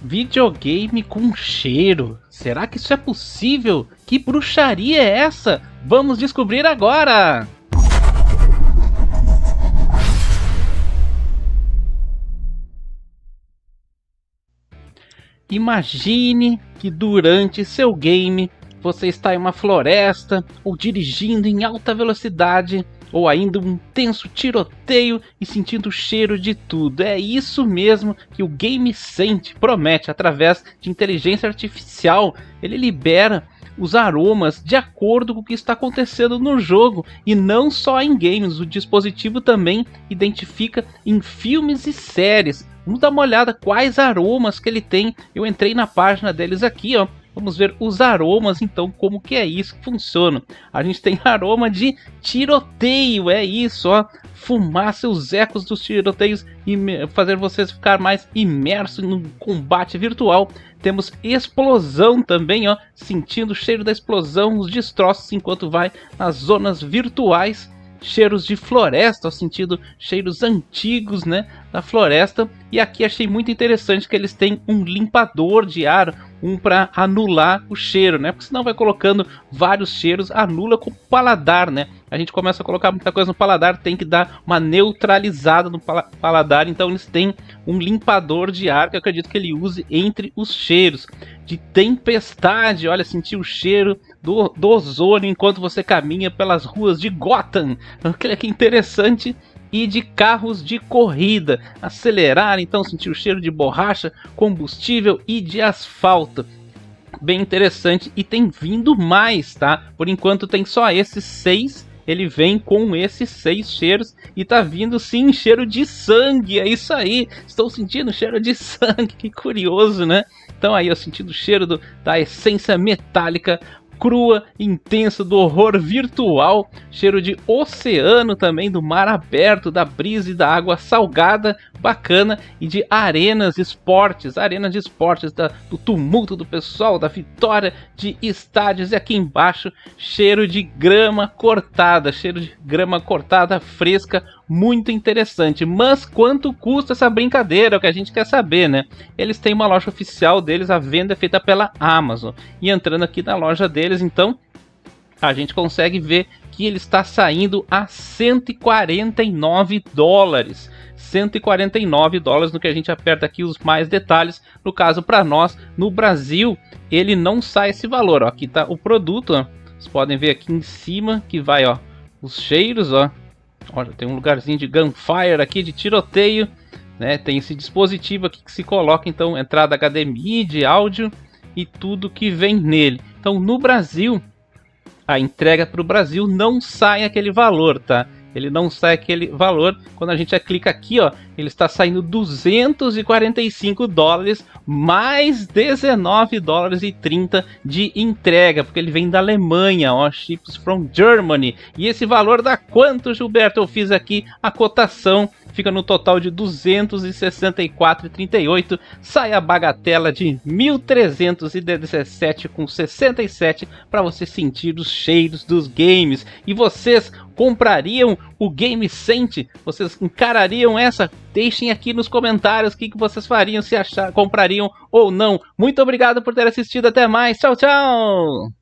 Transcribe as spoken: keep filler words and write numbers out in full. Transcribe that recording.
Videogame com cheiro. Será que isso é possível? Que bruxaria é essa? Vamos descobrir agora! Imagine que durante seu game você está em uma floresta ou dirigindo em alta velocidade ou ainda um tenso tiroteio e sentindo o cheiro de tudo. É isso mesmo que o GameSense promete através de inteligência artificial. Ele libera os aromas de acordo com o que está acontecendo no jogo e não só em games. O dispositivo também identifica em filmes e séries. Vamos dar uma olhada quais aromas que ele tem. Eu entrei na página deles aqui, ó. Vamos ver os aromas, então, como que é isso que funciona. A gente tem aroma de tiroteio, é isso, ó. Fumaça, os ecos dos tiroteios e fazer vocês ficar mais imersos no combate virtual. Temos explosão também, ó. Sentindo o cheiro da explosão, os destroços enquanto vai nas zonas virtuais. Cheiros de floresta, ó, sentindo cheiros antigos, né, da floresta. E aqui achei muito interessante que eles têm um limpador de ar, um para anular o cheiro, né? Porque senão vai colocando vários cheiros, anula com o paladar, né? A gente começa a colocar muita coisa no paladar, tem que dar uma neutralizada no paladar. Então eles têm um limpador de ar que eu acredito que ele use entre os cheiros. De tempestade, olha, sentir o cheiro do, do ozônio enquanto você caminha pelas ruas de Gotham. Olha que interessante. E de carros de corrida, acelerar, então sentir o cheiro de borracha, combustível e de asfalto. Bem interessante, e tem vindo mais, tá? Por enquanto tem só esses seis, ele vem com esses seis cheiros e tá vindo sim cheiro de sangue, é isso aí, estou sentindo cheiro de sangue, que curioso, né? Então aí eu sentindo o cheiro do, da essência metálica, crua, intensa, do horror virtual, cheiro de oceano também, do mar aberto, da brisa e da água salgada, bacana, e de arenas esportes, arenas de esportes, da, do tumulto do pessoal, da vitória de estádios, e aqui embaixo, cheiro de grama cortada, cheiro de grama cortada fresca, muito interessante. Mas quanto custa essa brincadeira? É o que a gente quer saber, né? Eles têm uma loja oficial deles, a venda é feita pela Amazon. E entrando aqui na loja deles, então, a gente consegue ver que ele está saindo a cento e quarenta e nove dólares. cento e quarenta e nove dólares, no que a gente aperta aqui os mais detalhes. No caso, para nós, no Brasil, ele não sai esse valor. Ó. Aqui está o produto, ó. Vocês podem ver aqui em cima que vai, ó, os cheiros, ó. Olha, tem um lugarzinho de gunfire aqui, de tiroteio, né? Tem esse dispositivo aqui que se coloca, então, entrada H D M I, de áudio e tudo que vem nele. Então, no Brasil, a entrega para o Brasil não sai aquele valor, tá? Ele não sai aquele valor. Quando a gente clica aqui, ó, ele está saindo duzentos e quarenta e cinco dólares mais dezenove dólares e trinta de entrega, porque ele vem da Alemanha, ó, ships from Germany. E esse valor dá quanto, Gilberto? Eu fiz aqui a cotação, fica no total de duzentos e sessenta e quatro reais e trinta e oito centavos, sai a bagatela de mil trezentos e dezessete reais com sessenta e sete centavos para você sentir os cheiros dos games. E vocês comprariam o GameSense? Vocês encarariam essa? Deixem aqui nos comentários o que, que vocês fariam, se achar, comprariam ou não. Muito obrigado por ter assistido, até mais, tchau, tchau!